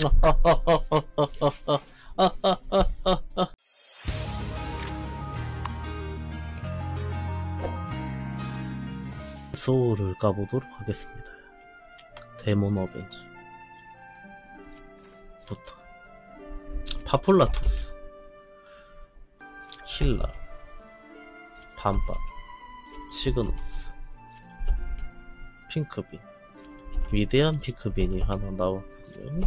소울을 까보도록 하겠습니다. 데몬 어벤져 부터 파풀라토스, 힐라, 반반, 시그너스, 핑크빈. 위대한 핑크빈이 하나 나왔군요.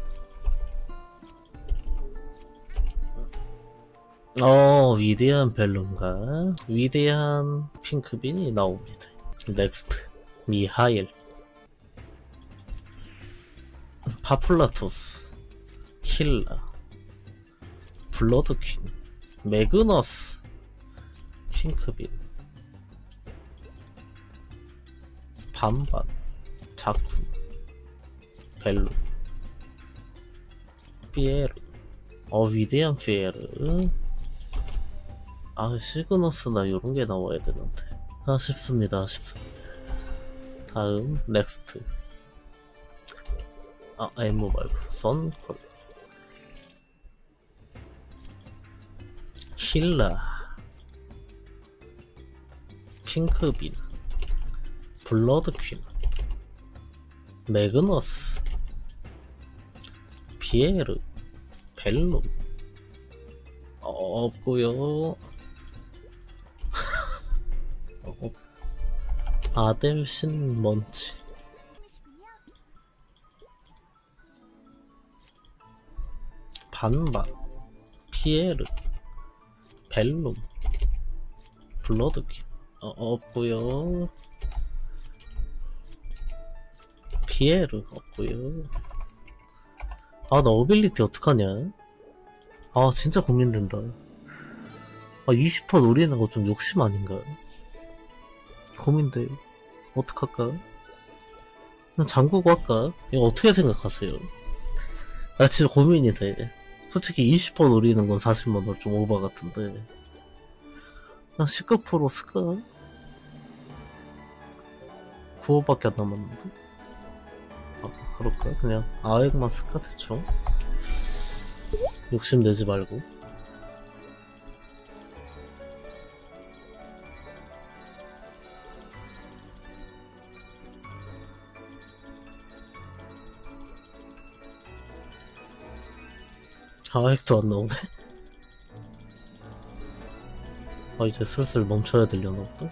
위대한 벨룸과 위대한 핑크빈이 나옵니다. 넥스트 미하일, 파풀라토스, 힐라, 블러드퀸, 매그너스, 핑크빈, 반반, 자쿤, 벨룸, 피에르. 위대한 피에르. 시그너스나 요런게 나와야 되는데 아쉽습니다. 다음 넥스트. 엠모 말고 선콜, 힐라, 핑크빈, 블러드퀸, 매그너스, 피에르, 벨룸. 없고요. 아델신 먼치, 반반, 피에르, 벨룸, 블러드퀸. 없고요. 피에르 없고요. 나 어빌리티 어떡하냐? 진짜 고민된다. 20% 노리는 거 좀 욕심 아닌가? 고민돼. 어떡할까? 그냥 잠그고 할까? 이거 어떻게 생각하세요? 나 진짜 고민이 돼. 솔직히 20% 노리는 건 40만원 좀 오버 같은데 그냥 19% 쓸까? 9호밖에 안 남았는데? 그럴까? 그냥 아액만 쓸까 대충? 욕심내지 말고. 아액도 안 나오네. 이제 슬슬 멈춰야 되려나 보다.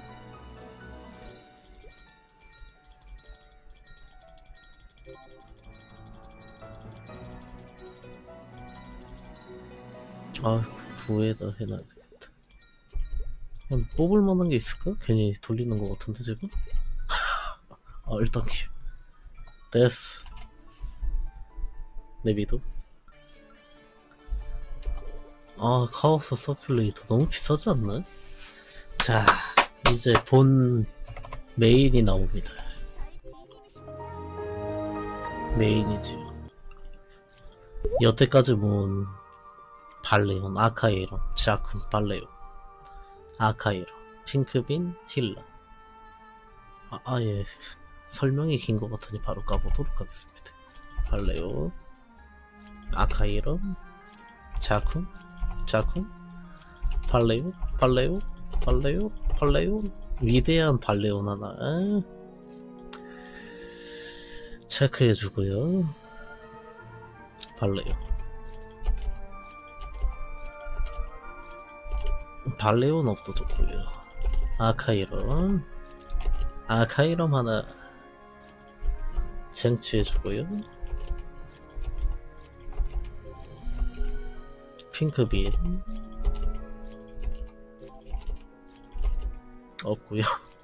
구에다 해놔야 되겠다. 뽑을 만한 게 있을까? 괜히 돌리는 것 같은데 지금? 일단 됐어. 내비도. 카오스 서큘레이터 너무 비싸지 않나? 자, 이제 본 메인이 나옵니다. 메인이지요. 여태까지 모은 발레온, 아카이론, 자쿤, 발레온, 아카이론, 핑크빈, 힐라. 예. 설명이 긴 것 같으니 바로 까보도록 하겠습니다. 발레온, 아카이론, 자쿤, 발레온, 위대한 발레온 하나 체크해주고요. 발레온 없어졌고요. 아카이론 하나 쟁취해주고요. 핑크빈 없고요.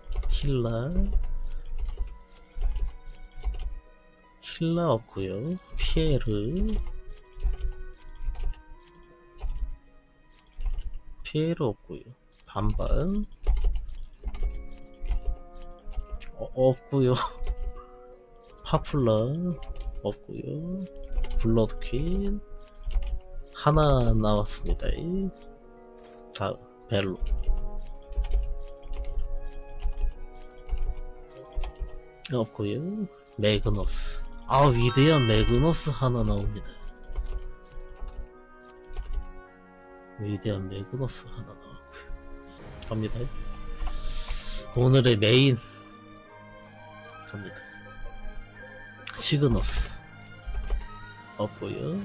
힐라 없고요. 피에르 없고요. 반반 없고요. 파풀라 없고요. 블러드퀸 하나 나왔습니다. 다음 벨로 없고요. 매그너스 아, 위대한 매그너스 하나 나옵니다. 위대한 매그너스 하나 나왔고요. 갑니다. 오늘의 메인 갑니다. 시그너스 없고요.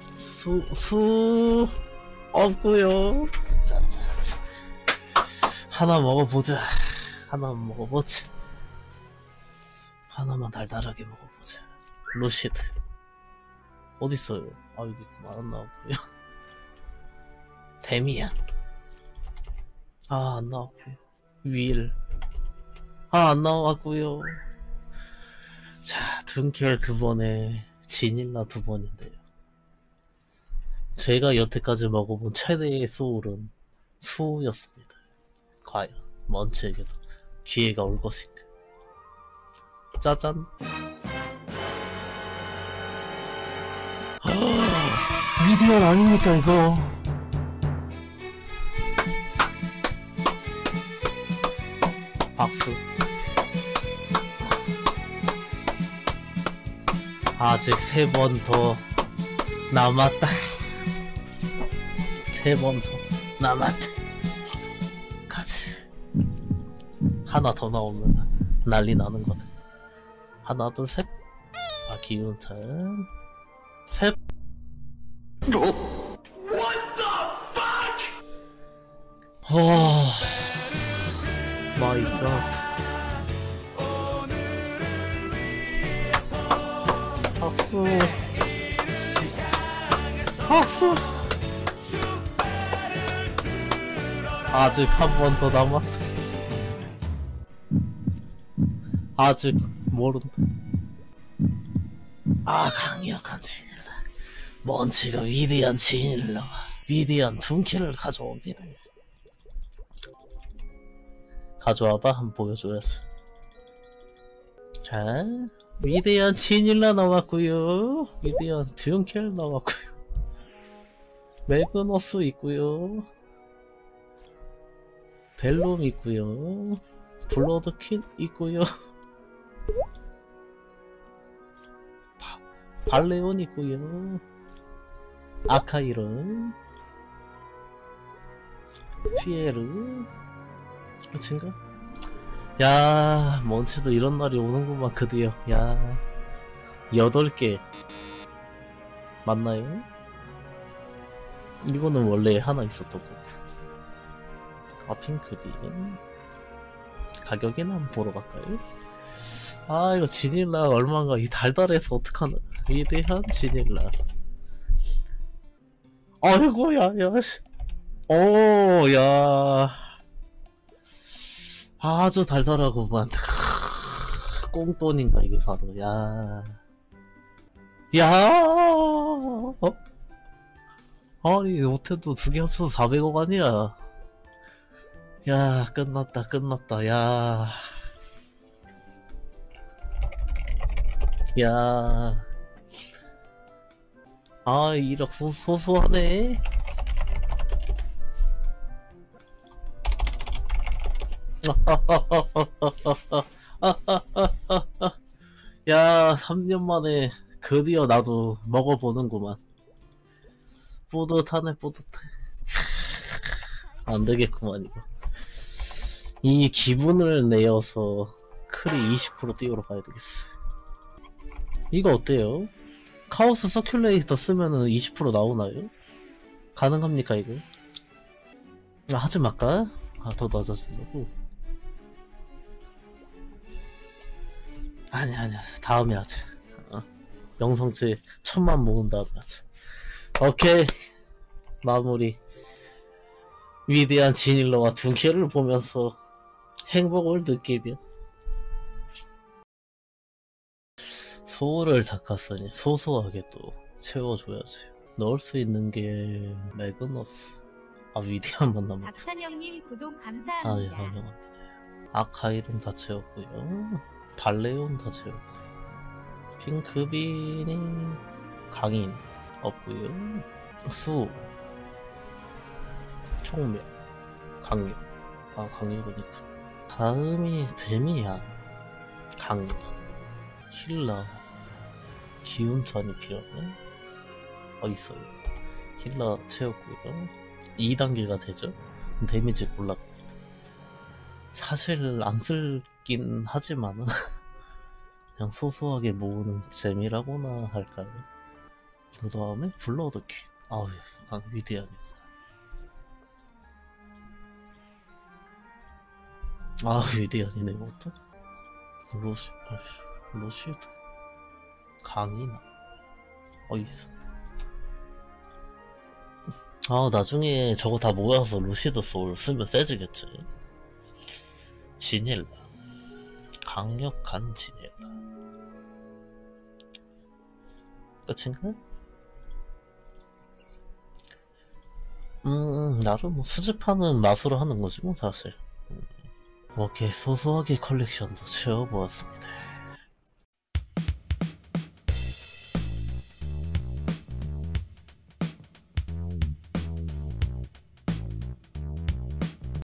수 없고요. 자. 하나 먹어보자. 하나만 달달하게 먹어보자. 루시드 어딨어요? 아, 여기 있구만. 안 나왔고요. 데미안 안 나왔고요. 윌 안 나왔고요. 자, 둔켈 2번에 지닐라 2번인데요. 제가 여태까지 먹어본 최대의 소울은 수였습니다. 과연 먼치에게도 기회가 올 것인가? 짜잔. 미디언 아닙니까 이거? 박수. 아직 3번 더 남았다. 3번 더 남았다. 가지. 하나 더 나오면 난리 나는 거다. 하나, 둘, 셋. 기운찬. 셋. 마이 갓. 박수. 아직 한 번 더 남았다. 아직 모른다. 강력한 지닐라. 먼치가 위대한 지닐라와 위대한 둔키를 가져옵니다. 가져와봐. 한번 보여줘야지. 자, 위대한 지닐라 나왔구요. 위대한 둔켈 나왔구요. 매그너스 있구요. 벨롬 있구요. 블러드킨 있구요. 발레온 있구요. 아카이른, 피에르, 그친가? 야, 먼치도 이런 날이 오는구만. 드디어. 야, 8개 맞나요? 이거는 원래 하나 있었던 거고. 핑크비 가격이나 한번 보러 갈까요? 이거 지닐라 얼마인가. 이 달달해서 어떡하나. 위대한 지닐라. 아이고, 야, 씨. 야. 아주 달달하구만. 꽁돈인가, 이게 바로. 아니, 못해도 2개 합쳐서 400억 아니야. 야, 끝났다. 야. 1억 소소하네. 야, 3년 만에 드디어 나도 먹어보는구만. 뿌듯하네. 안되겠구만 이거. 이 기분을 내어서 크리 20% 띄우러 가야 되겠어. 이거 어때요? 카오스 서큘레이터 쓰면은 20% 나오나요? 가능합니까 이거? 하지 말까? 더 낮아진다고? 아니야. 다음에 하자. 영성치 1000만 모은 다음에 하자. 오케이. 마무리. 위대한 지닐러와 둔케를 보면서 행복을 느끼며 소울을 닦았으니 소소하게 또 채워줘야지. 넣을 수 있는 게 매그너스. 위대한 만 남았고. 박찬영님 구독 감사합니다. 예, 환영합니다. 아카이름 다 채웠고요. 발레온 다 채웠고요. 핑크빈이 강인 없고요. 수 총명 강력. 강력은 있고. 다음이 데미안 강력 힐러 기운찬이 필요하네. 있어요. 힐러 채웠고요. 2단계가 되죠. 데미지 올라갑니다. 사실 안 쓸긴 하지만은 그냥 소소하게 모으는 재미라고나 할까요? 그 다음에 블러드 퀸. 아우, 위대하니구나. 위대한이네, 이것도. 로시드. 강이나. 있어. 나중에 저거 다 모여서 루시드 소울 쓰면 세지겠지. 지닐라. 강력한 지닐라. 끝인가? 나름 뭐 수집하는 맛으로 하는 거지 뭐 사실. 오케이, 소소하게 컬렉션도 채워보았습니다.